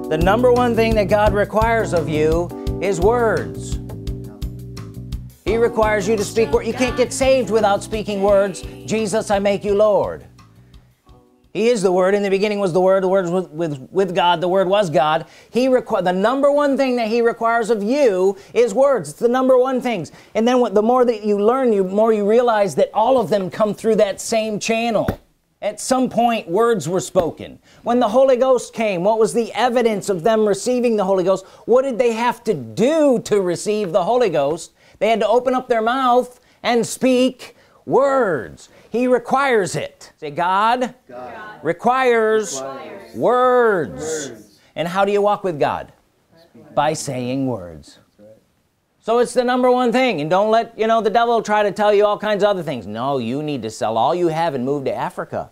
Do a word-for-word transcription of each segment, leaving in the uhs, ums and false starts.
The number one thing that God requires of you is words. He requires you to speak words. You can't get saved without speaking words. Jesus, I make you Lord. He is the Word. In the beginning was the Word. The Word was with, with, with God. The Word was God. He requ- the number one thing that He requires of you is words. It's the number one things. And then what, the more that you learn, the more you realize that all of them come through that same channel. At some point, words were spoken. When the Holy Ghost came, what was the evidence of them receiving the Holy Ghost? What did they have to do to receive the Holy Ghost? They had to open up their mouth and speak words. He requires it. Say, God, God. Requires, requires words. words. And how do you walk with God? By saying words. Right. So it's the number one thing. And don't let, you know, the devil try to tell you all kinds of other things. No, you need to sell all you have and move to Africa.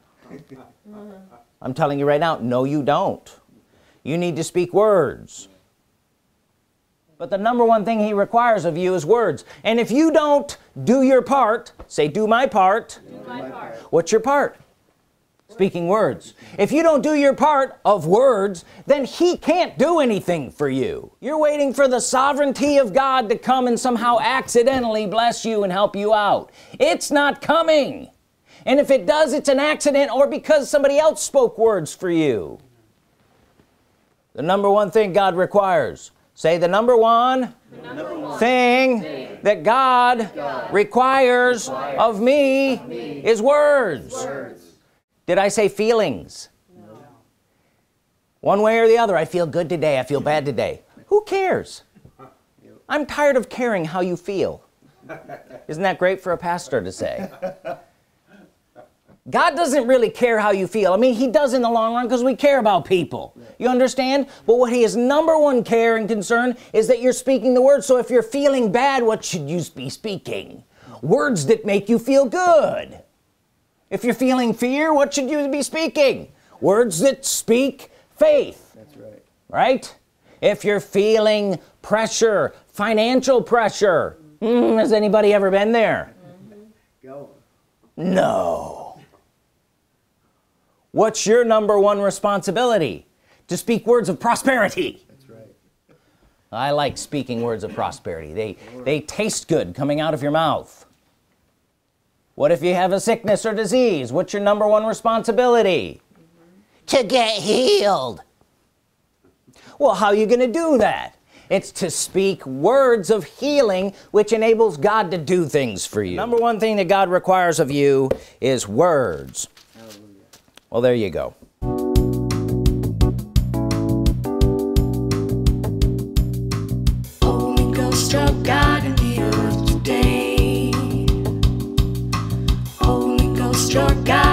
I'm telling you right now, no, you don't. You need to speak words. But the number one thing He requires of you is words. And if you don't do your part, say, do my part. Do my part. What's your part? Speaking words. If you don't do your part of words, then He can't do anything for you. You're waiting for the sovereignty of God to come and somehow accidentally bless you and help you out. It's not coming. And if it does, it's an accident or because somebody else spoke words for you. The number one thing God requires. Say the number one, the number one thing, thing that God, God requires, requires of, me of me is words. words. Did I say feelings? No. One way or the other. I feel good today. I feel bad today. Who cares? I'm tired of caring how you feel. Isn't that great for a pastor to say? God doesn't really care how you feel. I mean, He does in the long run because we care about people. You understand? But what He is number one care and concern is that you're speaking the word. So if you're feeling bad, what should you be speaking? Words that make you feel good. If you're feeling fear, what should you be speaking? Words that speak faith. That's right. Right? If you're feeling pressure, financial pressure, mm, has anybody ever been there? Mm-hmm. Go. No. What's your number one responsibility? To speak words of prosperity. That's right. I like speaking words of prosperity. They, they taste good coming out of your mouth. What if you have a sickness or disease? What's your number one responsibility? Mm-hmm. To get healed. Well, how are you going to do that? It's to speak words of healing, which enables God to do things for you. Number one thing that God requires of you is words. Well, there you go. Holy Ghost struck God in the earth today. Holy Ghost struck God.